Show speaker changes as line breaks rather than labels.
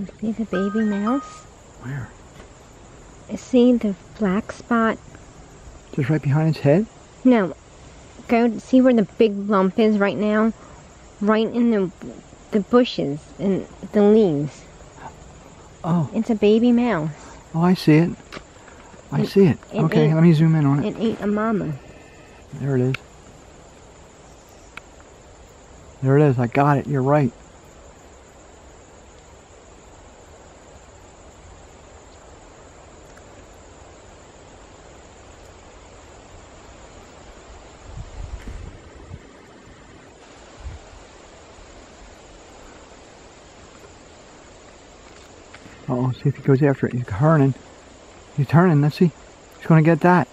See the baby mouse?
Where?
See the black spot?
Just right behind its head?
No. Go see where the big lump is right now? Right in the bushes and the leaves.
Oh.
It's a baby mouse.
Oh, I see it. I see it. Okay, let me zoom in on it.
It ate a mama.
There it is. There it is. I got it. You're right. Uh-oh, see if he goes after it. He's turning. He's turning. Let's see. He's going to get that.